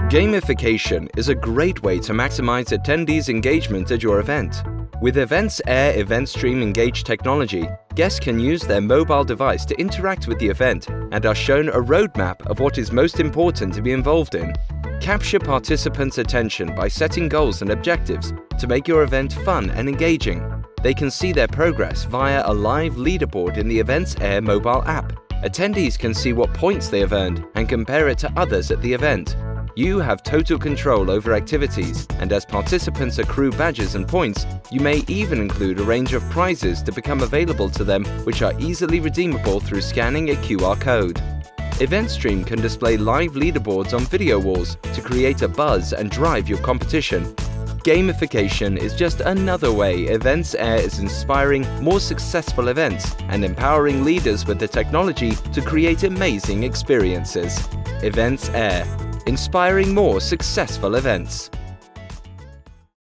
Gamification is a great way to maximize attendees' engagement at your event. With Events Air Event Stream Engage technology, guests can use their mobile device to interact with the event and are shown a roadmap of what is most important to be involved in. Capture participants' attention by setting goals and objectives to make your event fun and engaging. They can see their progress via a live leaderboard in the Events Air mobile app. Attendees can see what points they have earned and compare it to others at the event. You have total control over activities, and as participants accrue badges and points, you may even include a range of prizes to become available to them which are easily redeemable through scanning a QR code. EventStream can display live leaderboards on video walls to create a buzz and drive your competition. Gamification is just another way Events Air is inspiring more successful events and empowering leaders with the technology to create amazing experiences. Events Air, inspiring more successful events.